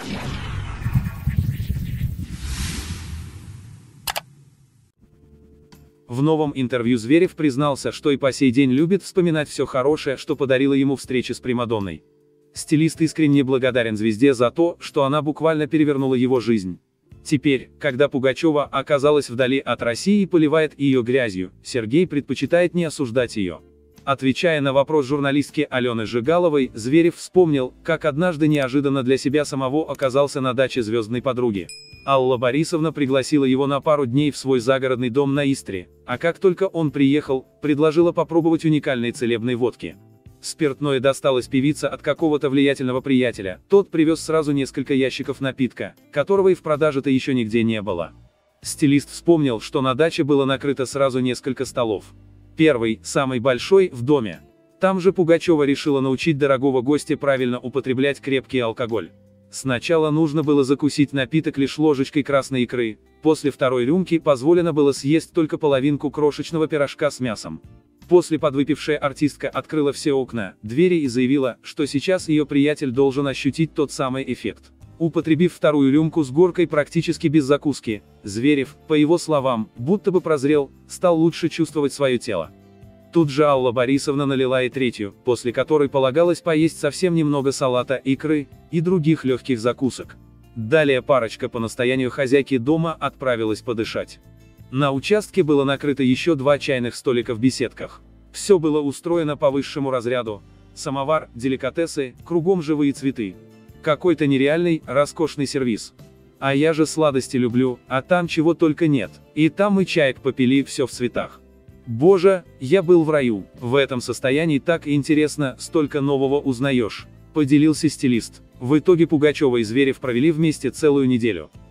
В новом интервью Зверев признался, что и по сей день любит вспоминать все хорошее, что подарила ему встреча с примадонной. Стилист искренне благодарен звезде за то, что она буквально перевернула его жизнь. Теперь, когда Пугачева оказалась вдали от России и поливает ее грязью, Сергей предпочитает не осуждать ее. Отвечая на вопрос журналистки Алены Жигаловой, Зверев вспомнил, как однажды неожиданно для себя самого оказался на даче звездной подруги. Алла Борисовна пригласила его на пару дней в свой загородный дом на Истре, а как только он приехал, предложила попробовать уникальной целебной водки. Спиртное досталось певице от какого-то влиятельного приятеля, тот привез сразу несколько ящиков напитка, которого и в продаже-то еще нигде не было. Стилист вспомнил, что на даче было накрыто сразу несколько столов. Первый, самый большой, в доме. Там же Пугачева решила научить дорогого гостя правильно употреблять крепкий алкоголь. Сначала нужно было закусить напиток лишь ложечкой красной икры, после второй рюмки позволено было съесть только половинку крошечного пирожка с мясом. После подвыпившая артистка открыла все окна, двери и заявила, что сейчас ее приятель должен ощутить тот самый эффект. Употребив вторую рюмку с горкой практически без закуски, Зверев, по его словам, будто бы прозрел, стал лучше чувствовать свое тело. Тут же Алла Борисовна налила и третью, после которой полагалось поесть совсем немного салата, икры и других легких закусок. Далее парочка по настоянию хозяйки дома отправилась подышать. На участке было накрыто еще 2 чайных столика в беседках. Все было устроено по высшему разряду. Самовар, деликатесы, кругом живые цветы. Какой-то нереальный, роскошный сервиз. А я же сладости люблю, а там чего только нет. И там мы чаек попили, все в цветах. Боже, я был в раю. В этом состоянии так интересно, столько нового узнаешь, поделился стилист. В итоге Пугачева и Зверев провели вместе целую неделю.